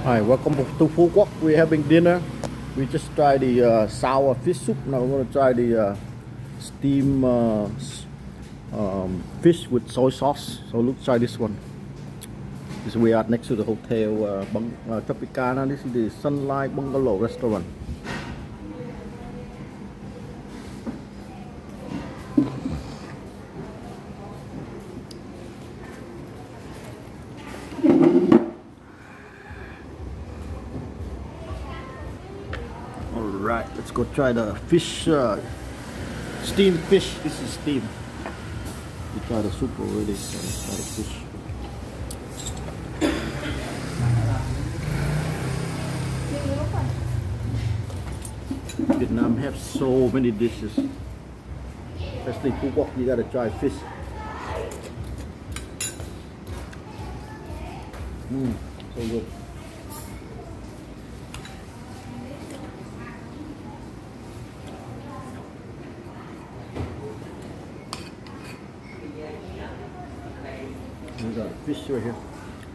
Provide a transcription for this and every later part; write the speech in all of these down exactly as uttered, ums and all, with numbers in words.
Hi, welcome to Phú Quốc. We're having dinner. We just tried the uh, sour fish soup. Now we're gonna try the uh, steam uh, um, fish with soy sauce. So let's try this one. This we are next to the hotel uh, Bung uh, Tropicana. This is the Sunlight Bungalow restaurant. Alright, let's go try the fish, uh, steamed fish. This is steam. We tried the soup already, so let's try the fish. Vietnam have so many dishes, especially Phu Quoc. You gotta try fish. Mmm, so good. We got fish right here.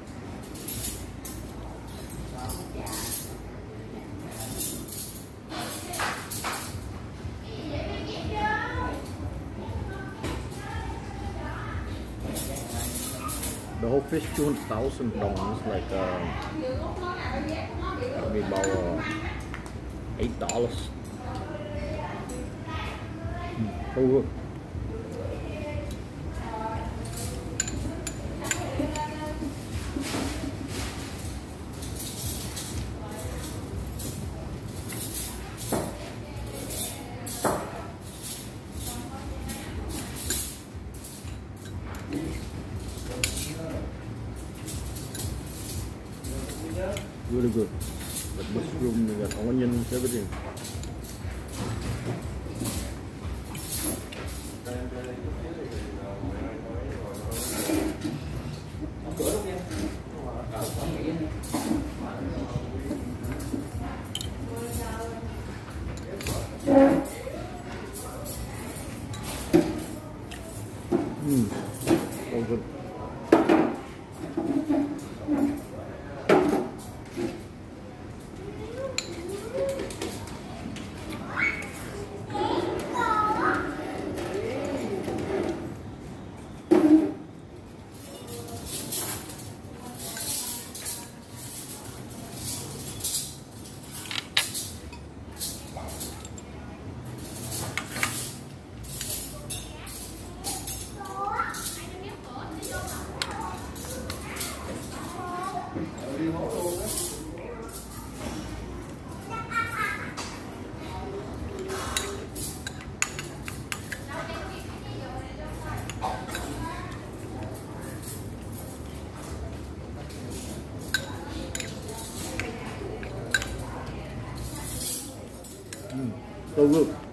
The whole fish two hundred thousand dollars, like uh, maybe about uh, eight dollars. Mm, so good. Really good. The mushroom, we got onions, everything. Mmm, so good. Mm, so good.